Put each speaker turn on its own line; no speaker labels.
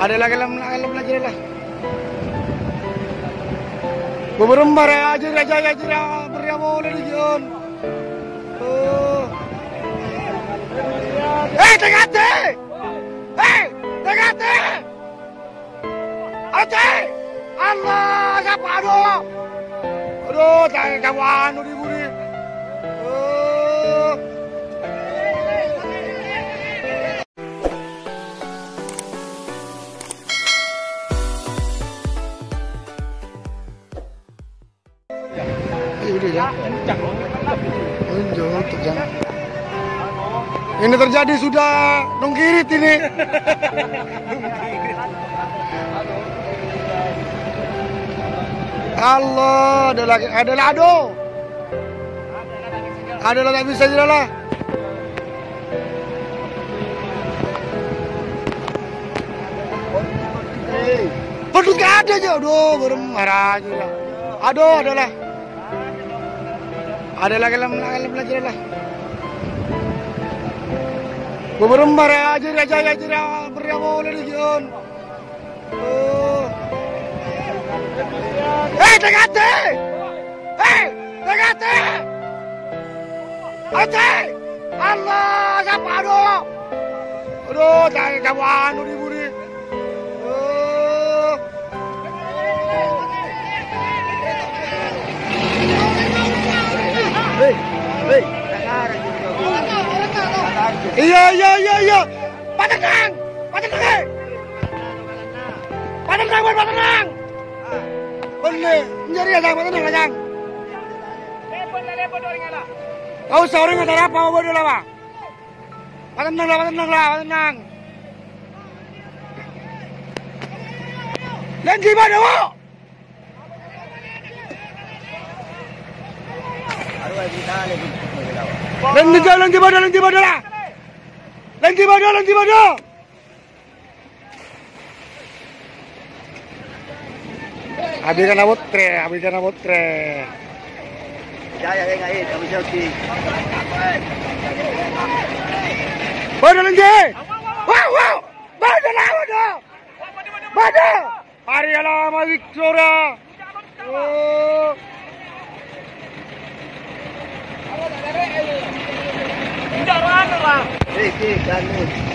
Ada lagi lagi lah. Beberapa aja beriamu religion. Tegate! Tegate! Ate! Allah, siapa aduh? Aduh, jangan kawan buri. Ini terjadi sudah nungkirit ini. Allah, ada lagi, aduh. Ada lagi bisa jelah. Pedut gak ada aja, aduh, bermarah aja lah. Aduh, adalah. Ada lagi lah. Beberapa aja beriamu religion. Tegate! Tegate! Ate! Allah, siapa aduh? Aduh, jangan kawan buri. Iya. Patenang. Bener, menjadi ajang patenang ajang. Kau seorang nggak apa bodoh lah, Pak. Patenang. Lagi mana, Pak? Lagi bodoh lah. Lagi bodoh. Abis kan abotre.
Jaya ngait, abis selfie.
Bodoh lagi. Wow. Bodoh. Hari lama Victoria.
Jangan lah.